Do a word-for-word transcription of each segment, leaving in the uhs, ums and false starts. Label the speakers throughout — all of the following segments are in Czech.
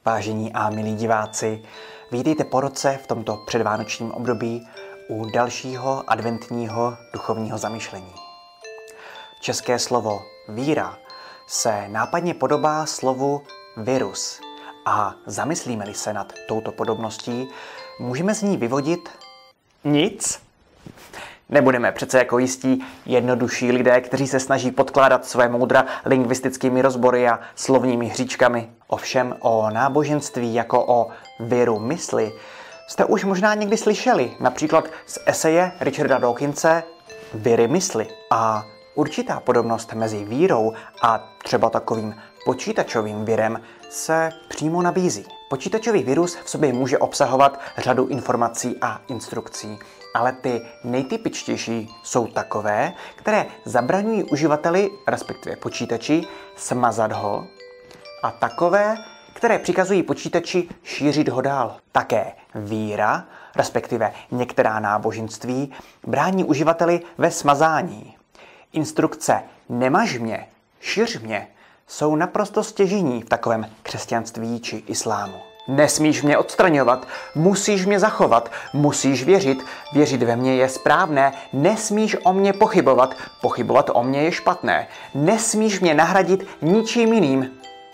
Speaker 1: Vážení a milí diváci, vítejte po roce v tomto předvánočním období u dalšího adventního duchovního zamyšlení. České slovo víra se nápadně podobá slovu virus a zamyslíme-li se nad touto podobností, můžeme z ní vyvodit nic. Nebudeme přece jako jistí jednodušší lidé, kteří se snaží podkládat své moudra lingvistickými rozbory a slovními hříčkami. Ovšem o náboženství jako o viru mysli jste už možná někdy slyšeli, například z eseje Richarda Dawkinse Viry mysli. A určitá podobnost mezi vírou a třeba takovým počítačovým virem se přímo nabízí. Počítačový virus v sobě může obsahovat řadu informací a instrukcí, ale ty nejtypičtější jsou takové, které zabraňují uživateli, respektive počítači, smazat ho, a takové, které přikazují počítači šířit ho dál. Také víra, respektive některá náboženství, brání uživateli ve smazání. Instrukce nemaž mě, šiř mě jsou naprosto stěžejní v takovém křesťanství či islámu. Nesmíš mě odstraňovat, musíš mě zachovat, musíš věřit, věřit ve mě je správné, nesmíš o mě pochybovat, pochybovat o mě je špatné, nesmíš mě nahradit ničím jiným.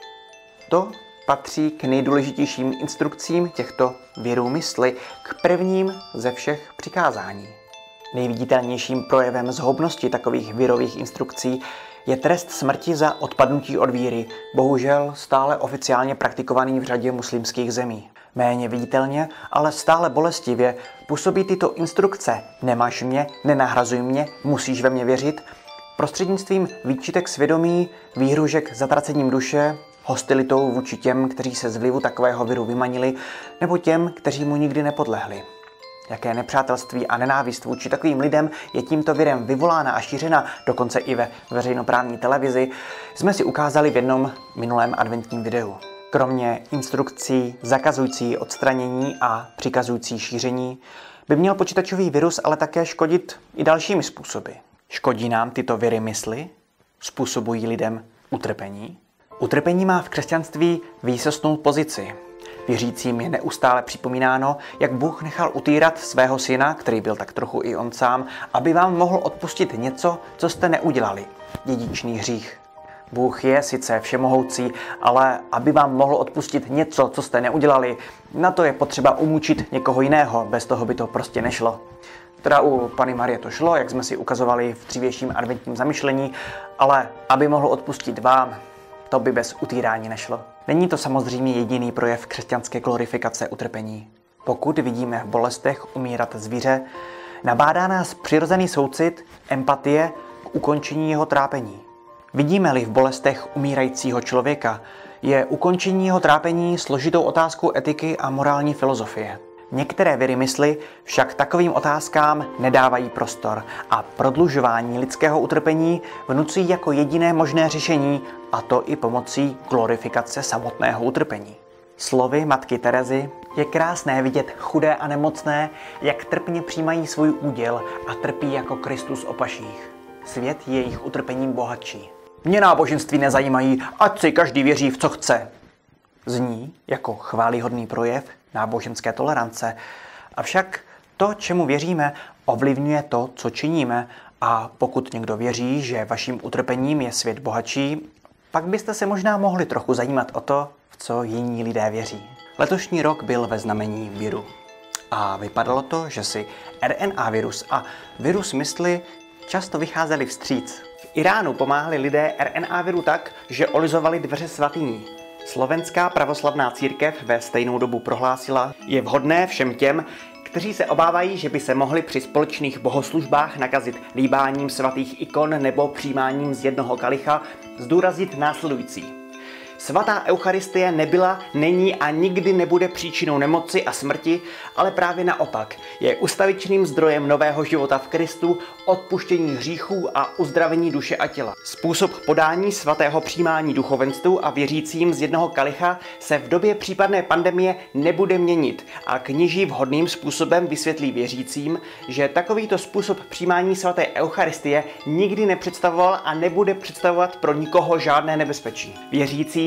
Speaker 1: To patří k nejdůležitějším instrukcím těchto virů mysli, k prvním ze všech přikázání. Nejviditelnějším projevem zhoubnosti takových virových instrukcí je trest smrti za odpadnutí od víry, bohužel stále oficiálně praktikovaný v řadě muslimských zemí. Méně viditelně, ale stále bolestivě působí tyto instrukce nemaž mě, nenahrazuj mě, musíš ve mě věřit, prostřednictvím výčitek svědomí, výhružek zatracením duše, hostilitou vůči těm, kteří se z vlivu takového viru vymanili, nebo těm, kteří mu nikdy nepodlehli. Jaké nepřátelství a nenávist vůči takovým lidem je tímto virem vyvolána a šířena, dokonce i ve veřejnoprávní televizi, jsme si ukázali v jednom minulém adventním videu. Kromě instrukcí zakazující odstranění a přikazující šíření by měl počítačový virus ale také škodit i dalšími způsoby. Škodí nám tyto viry mysli? Způsobují lidem utrpení? Utrpení má v křesťanství výsostnou pozici. Věřícím je neustále připomínáno, jak Bůh nechal utýrat svého syna, který byl tak trochu i on sám, aby vám mohl odpustit něco, co jste neudělali. Dědičný hřích. Bůh je sice všemohoucí, ale aby vám mohl odpustit něco, co jste neudělali, na to je potřeba umučit někoho jiného, bez toho by to prostě nešlo. Teda u Panny Marie to šlo, jak jsme si ukazovali v dřívějším adventním zamyšlení, ale aby mohl odpustit vám, to by bez utírání nešlo. Není to samozřejmě jediný projev křesťanské glorifikace utrpení. Pokud vidíme v bolestech umírat zvíře, nabádá nás přirozený soucit, empatie k ukončení jeho trápení. Vidíme-li v bolestech umírajícího člověka, je ukončení jeho trápení složitou otázkou etiky a morální filozofie. Některé viry mysli však takovým otázkám nedávají prostor a prodlužování lidského utrpení vnucují jako jediné možné řešení, a to i pomocí glorifikace samotného utrpení. Slovy matky Terezy je krásné vidět chudé a nemocné, jak trpně přijímají svůj úděl a trpí jako Kristus opaších. Svět je jejich utrpením bohatší. Mě náboženství nezajímají, ať si každý věří v co chce. Zní jako chvályhodný projev náboženské tolerance. Avšak to, čemu věříme, ovlivňuje to, co činíme, a pokud někdo věří, že vaším utrpením je svět bohatší, pak byste se možná mohli trochu zajímat o to, v co jiní lidé věří. Letošní rok byl ve znamení viru. A vypadalo to, že si R N A virus a virus mysli často vycházeli vstříc. V Iránu pomáhali lidé R N A viru tak, že olizovali dveře svatyní. Slovenská pravoslavná církev ve stejnou dobu prohlásila, je vhodné všem těm, kteří se obávají, že by se mohli při společných bohoslužbách nakazit líbáním svatých ikon nebo přijímáním z jednoho kalicha, zdůraznit následující. Svatá Eucharistie nebyla, není a nikdy nebude příčinou nemoci a smrti, ale právě naopak je ustavičným zdrojem nového života v Kristu, odpuštění hříchů a uzdravení duše a těla. Způsob podání svatého přijímání duchovenstvu a věřícím z jednoho kalicha se v době případné pandemie nebude měnit a kněží vhodným způsobem vysvětlí věřícím, že takovýto způsob přijímání svaté Eucharistie nikdy nepředstavoval a nebude představovat pro nikoho žádné nebezpečí. Věřící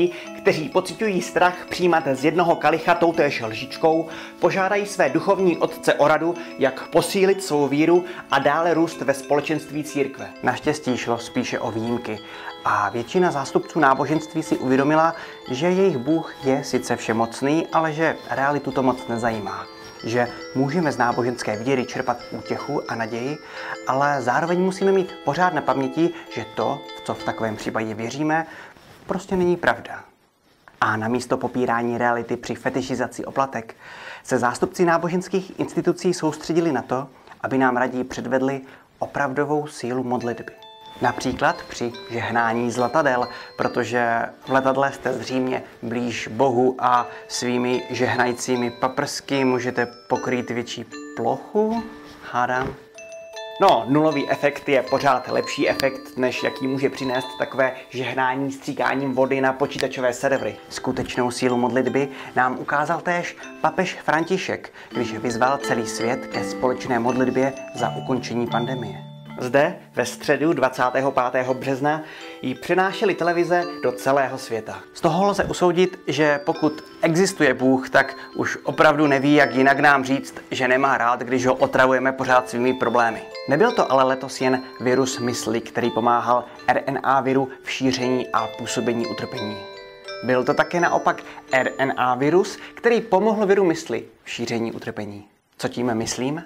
Speaker 1: lidí, kteří pociťují strach přijímat z jednoho kalicha toutéž lžičkou, požádají své duchovní otce o radu, jak posílit svou víru a dále růst ve společenství církve. Naštěstí šlo spíše o výjimky a většina zástupců náboženství si uvědomila, že jejich Bůh je sice všemocný, ale že realitu to moc nezajímá. Že můžeme z náboženské víry čerpat útěchu a naději, ale zároveň musíme mít pořád na paměti, že to, v co v takovém případě věříme, prostě není pravda. A namísto popírání reality při fetišizaci oplatek se zástupci náboženských institucí soustředili na to, aby nám raději předvedli opravdovou sílu modlitby. Například při žehnání z letadel, protože v letadle jste zřejmě blíž Bohu a svými žehnajícími paprsky můžete pokrýt větší plochu, hádám. No, nulový efekt je pořád lepší efekt, než jaký může přinést takové žehnání stříkáním vody na počítačové servery. Skutečnou sílu modlitby nám ukázal též papež František, když vyzval celý svět ke společné modlitbě za ukončení pandemie. Zde ve středu dvacátého pátého března ji přenášely televize do celého světa. Z toho lze usoudit, že pokud existuje Bůh, tak už opravdu neví, jak jinak nám říct, že nemá rád, když ho otravujeme pořád svými problémy. Nebyl to ale letos jen virus mysli, který pomáhal R N A viru v šíření a působení utrpení. Byl to také naopak R N A virus, který pomohl viru mysli v šíření utrpení. Co tím myslím?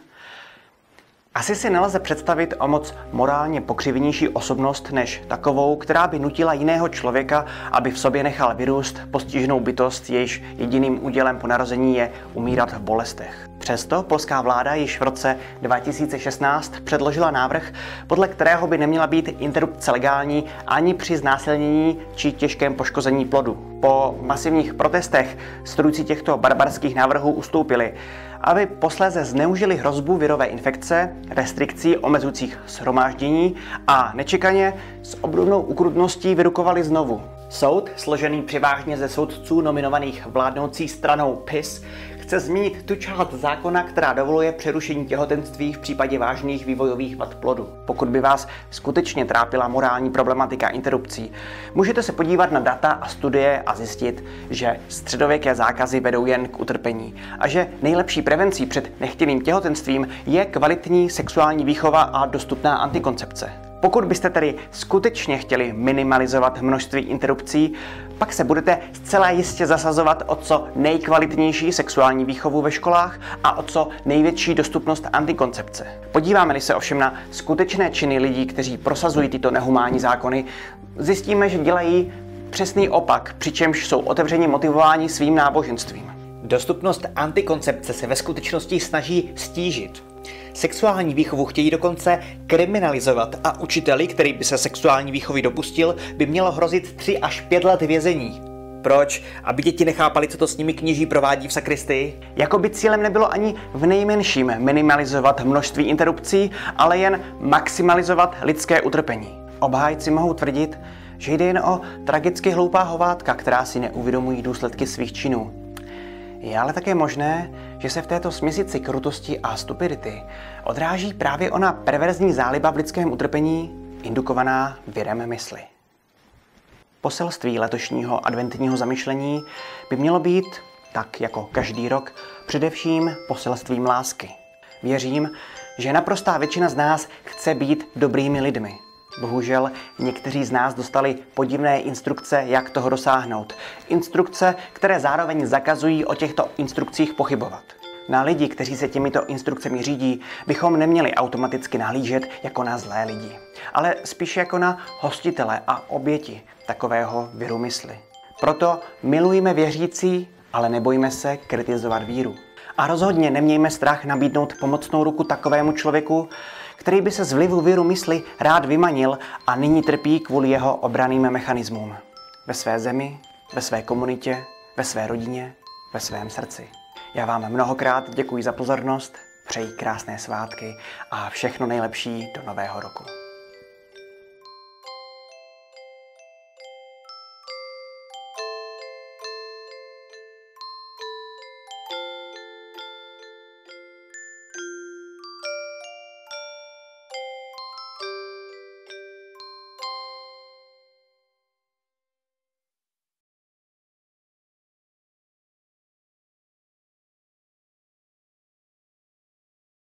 Speaker 1: Asi si nelze představit o moc morálně pokřivenější osobnost než takovou, která by nutila jiného člověka, aby v sobě nechal vyrůst postiženou bytost, jejíž jediným údělem po narození je umírat v bolestech. Přesto polská vláda již v roce dva tisíce šestnáct předložila návrh, podle kterého by neměla být interrupce legální ani při znásilnění či těžkém poškození plodu. Po masivních protestech strůjci těchto barbarských návrhů ustoupili, aby posléze zneužili hrozbu virové infekce, restrikcí omezujících shromáždění a nečekaně s obdobnou ukrutností vyrukovali znovu. Soud, složený převážně ze soudců nominovaných vládnoucí stranou P I S, chce změnit tu část zákona, která dovoluje přerušení těhotenství v případě vážných vývojových vad plodu. Pokud by vás skutečně trápila morální problematika interrupcí, můžete se podívat na data a studie a zjistit, že středověké zákazy vedou jen k utrpení a že nejlepší prevencí před nechtěným těhotenstvím je kvalitní sexuální výchova a dostupná antikoncepce. Pokud byste tedy skutečně chtěli minimalizovat množství interrupcí, pak se budete zcela jistě zasazovat o co nejkvalitnější sexuální výchovu ve školách a o co největší dostupnost antikoncepce. Podíváme-li se ovšem na skutečné činy lidí, kteří prosazují tyto nehumánní zákony, zjistíme, že dělají přesný opak, přičemž jsou otevřeně motivováni svým náboženstvím. Dostupnost antikoncepce se ve skutečnosti snaží stížit. Sexuální výchovu chtějí dokonce kriminalizovat a učiteli, který by se sexuální výchovy dopustil, by mělo hrozit tři až pět let vězení. Proč? Aby děti nechápali, co to s nimi kněží provádí v sakristii? Jakoby cílem nebylo ani v nejmenším minimalizovat množství interrupcí, ale jen maximalizovat lidské utrpení. Obhájci mohou tvrdit, že jde jen o tragicky hloupá hovátka, která si neuvědomují důsledky svých činů. Je ale také možné, že se v této směsici krutosti a stupidity odráží právě ona perverzní záliba v lidském utrpení, indukovaná virem mysli. Poselství letošního adventního zamyšlení by mělo být, tak jako každý rok, především poselstvím lásky. Věřím, že naprostá většina z nás chce být dobrými lidmi. Bohužel někteří z nás dostali podivné instrukce, jak toho dosáhnout. Instrukce, které zároveň zakazují o těchto instrukcích pochybovat. Na lidi, kteří se těmito instrukcemi řídí, bychom neměli automaticky nahlížet jako na zlé lidi, ale spíše jako na hostitele a oběti takového viru mysli. Proto milujme věřící, ale nebojme se kritizovat víru. A rozhodně nemějme strach nabídnout pomocnou ruku takovému člověku, který by se z vlivu viru mysli rád vymanil a nyní trpí kvůli jeho obranným mechanismům. Ve své zemi, ve své komunitě, ve své rodině, ve svém srdci. Já vám mnohokrát děkuji za pozornost, přeji krásné svátky a všechno nejlepší do nového roku.